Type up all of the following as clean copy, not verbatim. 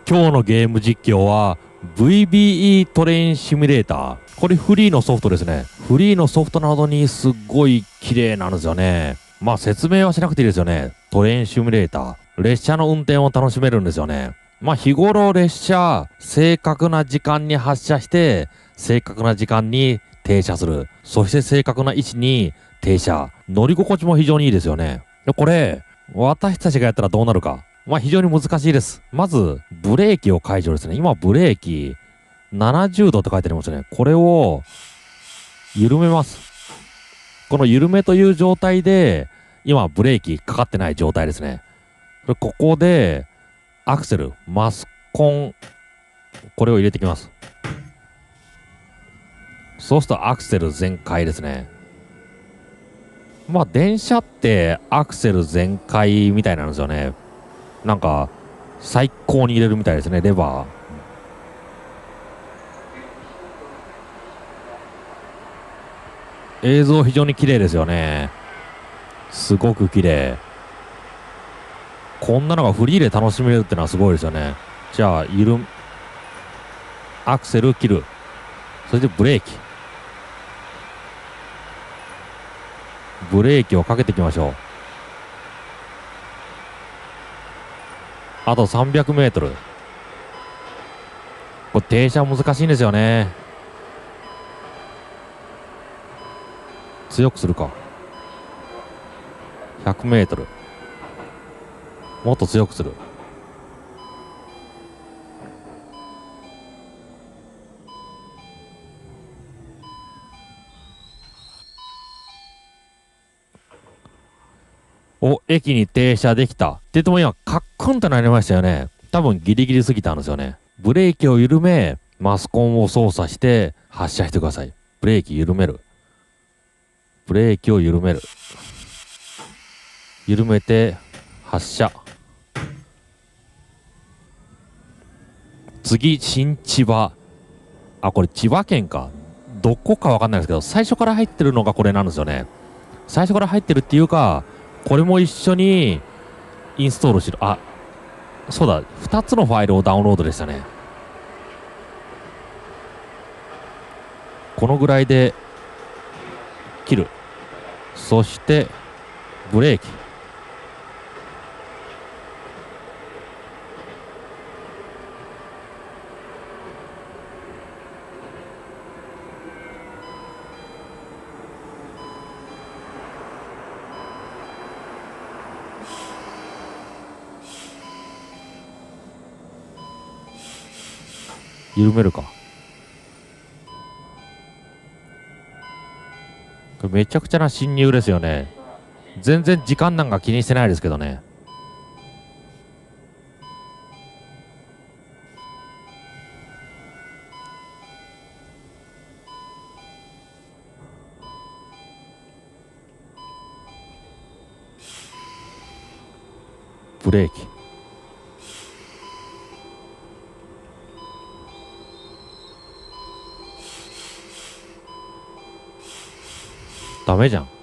今日のゲーム実況は VBE トレインシミュレーター。これフリーのソフトですね。フリーのソフトなどにすっごい綺麗なんですよね。まあ説明はしなくていいですよね。トレインシミュレーター。列車の運転を楽しめるんですよね。まあ日頃列車、正確な時間に発車して、正確な時間に停車する。そして正確な位置に停車。乗り心地も非常にいいですよね。で、これ、私たちがやったらどうなるか。まあ非常に難しいです。まず、ブレーキを解除ですね。今、ブレーキ、70度って書いてありますね。これを、緩めます。この緩めという状態で、今、ブレーキかかってない状態ですね。ここで、アクセル、マスコン、これを入れてきます。そうするとアクセル全開ですね。まあ電車ってアクセル全開みたいなんですよね。なんか最高に入れるみたいですね、レバー。映像非常に綺麗ですよね。すごく綺麗。こんなのがフリーで楽しめるってのはすごいですよね。じゃあアクセル切る。それでブレーキ。ブレーキをかけていきましょう。あと300メートル。これ停車難しいんですよね。強くするか。100メートル。もっと強くする。お、駅に停車できた。って言っても今、カックンとなりましたよね。多分ギリギリ過ぎたんですよね。ブレーキを緩め、マスコンを操作して発車してください。ブレーキ緩める。ブレーキを緩める。緩めて発車。次、新千葉。あ、これ千葉県か。どこかわかんないですけど、最初から入ってるのがこれなんですよね。最初から入ってるっていうか、これも一緒にインストールしろ。あ、そうだ。2つのファイルをダウンロードでしたね。このぐらいで切る。そして、ブレーキ。緩めるか。これめちゃくちゃな侵入ですよね。全然時間なんか気にしてないですけどね。ブレーキ。ダメじゃん。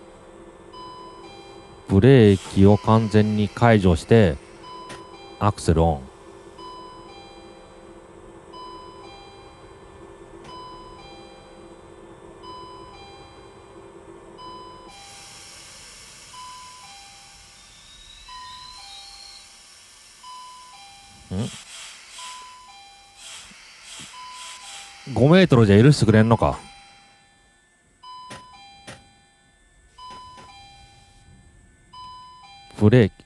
ブレーキを完全に解除してアクセルオン。5メートルじゃ許してくれんのか。ブレーキ。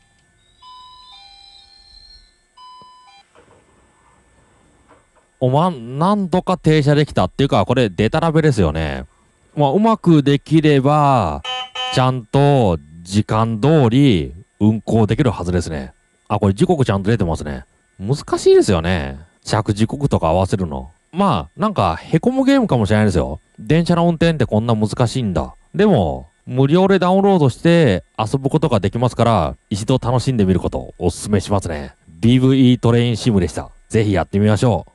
何度か停車できたっていうか、これデタラベですよね。まあ、うまくできれば、ちゃんと時間通り運行できるはずですね。あ、これ時刻ちゃんと出てますね。難しいですよね。着時刻とか合わせるの。まあ、なんか、凹むゲームかもしれないですよ。電車の運転ってこんな難しいんだ。でも、無料でダウンロードして遊ぶことができますから、一度楽しんでみることをお勧めしますね。BVE トレインシムでした。ぜひやってみましょう。